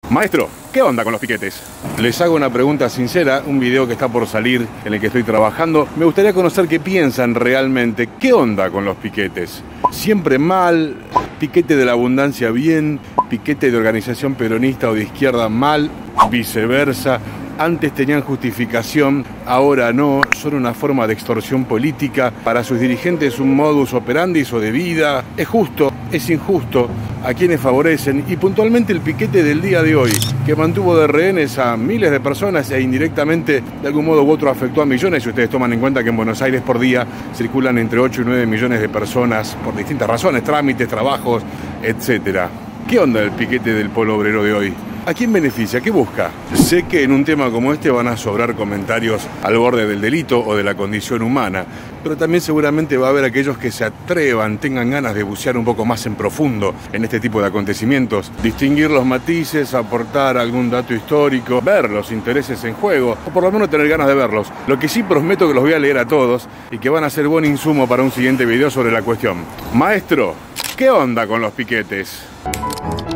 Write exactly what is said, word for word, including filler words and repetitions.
Maestro, ¿qué onda con los piquetes? Les hago una pregunta sincera, un video que está por salir en el que estoy trabajando. Me gustaría conocer qué piensan realmente. ¿Qué onda con los piquetes? Siempre mal, piquete de la abundancia bien, piquete de organización peronista o de izquierda mal, viceversa. Antes tenían justificación, ahora no, son una forma de extorsión política, para sus dirigentes un modus operandi o de vida. Es justo, es injusto, a quienes favorecen, y puntualmente el piquete del día de hoy, que mantuvo de rehenes a miles de personas e indirectamente de algún modo u otro afectó a millones, si ustedes toman en cuenta que en Buenos Aires por día circulan entre ocho y nueve millones de personas por distintas razones, trámites, trabajos, etcétera. ¿Qué onda el piquete del polo obrero de hoy? ¿A quién beneficia? ¿Qué busca? Sé que en un tema como este van a sobrar comentarios al borde del delito o de la condición humana, pero también seguramente va a haber aquellos que se atrevan, tengan ganas de bucear un poco más en profundo en este tipo de acontecimientos, distinguir los matices, aportar algún dato histórico, ver los intereses en juego, o por lo menos tener ganas de verlos. Lo que sí prometo que los voy a leer a todos y que van a ser buen insumo para un siguiente video sobre la cuestión. Maestro, ¿qué onda con los piquetes?